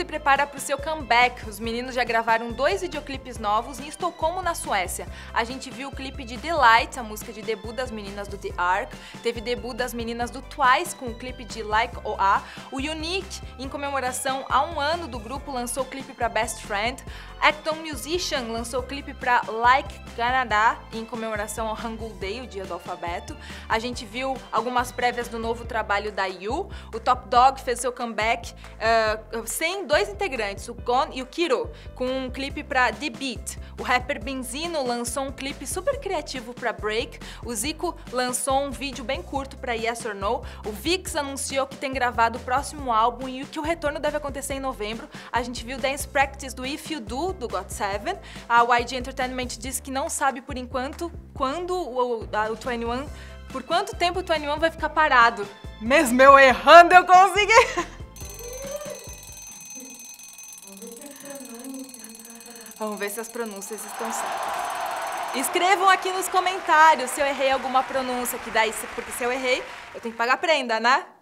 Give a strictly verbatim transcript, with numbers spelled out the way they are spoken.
prepara para o seu comeback. Os meninos já gravaram dois videoclipes novos em Estocolmo, na Suécia. A gente viu o clipe de Delight, a música de debut das meninas do The Ark. Teve debut das meninas do Twice com o clipe de Like O A. O Unique, em comemoração a um ano do grupo, lançou o clipe para Best Friend. Acton Musician lançou o clipe para Like Canada, em comemoração ao Hangul Day, o dia do alfabeto. A gente viu algumas prévias do novo trabalho da Yu. O Top Dog fez seu comeback uh, sem dois integrantes, o Gon e o Kiro, com um clipe para The Beat. O rapper Benzino lançou um clipe super criativo para Break. O Zico lançou um vídeo bem curto para Yes or No. O Vix anunciou que tem gravado o próximo álbum e que o retorno deve acontecer em novembro. A gente viu Dance Practice do If You Do, do got seven. A Y G Entertainment disse que não sabe por enquanto quando o, a, o vinte e um, por quanto tempo o vinte e um vai ficar parado. Mesmo eu errando, eu consegui! Vamos ver se as pronúncias estão certas. Escrevam aqui nos comentários se eu errei alguma pronúncia, que daí, porque se eu errei, eu tenho que pagar prenda, né?